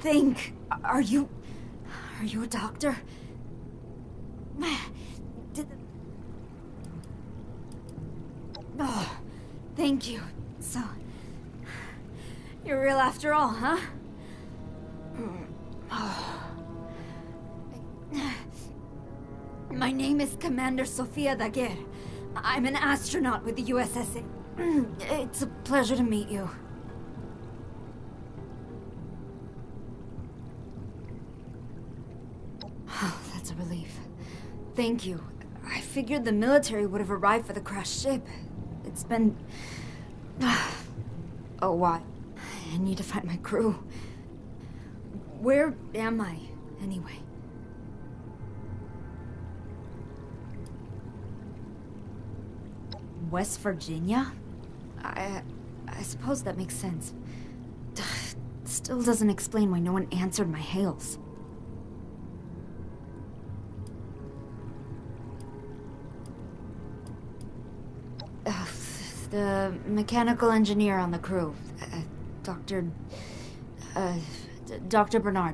think. Are you a doctor? Oh, thank you. So, you're real after all, huh? Oh. My name is Commander Sofia Daguerre. I'm an astronaut with the USSA. It's a pleasure to meet you. Oh, that's a relief. Thank you. I figured the military would have arrived for the crashed ship. It's been... a while. I need to find my crew. Where am I, anyway? West Virginia? I suppose that makes sense. Still doesn't explain why no one answered my hails. The mechanical engineer on the crew. Dr. Bernard.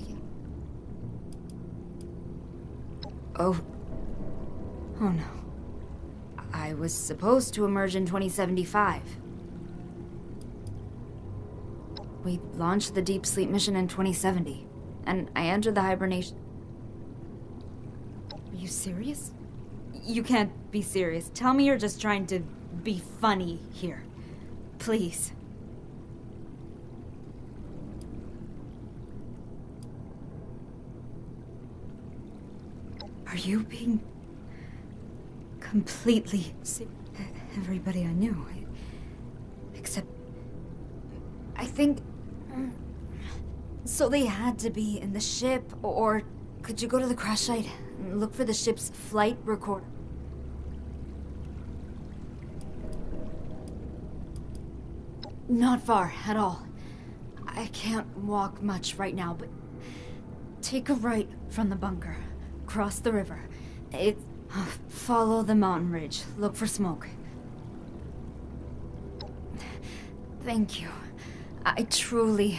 Oh no. I was supposed to emerge in 2075. We launched the Deep Sleep mission in 2070, and I entered the hibernation... Are you serious? You can't be serious. Tell me you're just trying to be funny here. Please. Are you being... completely... Everybody I knew. Except... I think... So they had to be in the ship, or could you go to the crash site and look for the ship's flight recorder? Not far at all. I can't walk much right now, but take a right from the bunker. Cross the river. Follow the mountain ridge. Look for smoke. Thank you. I truly...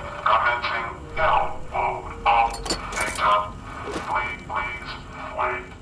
Commencing download of data. Please wait.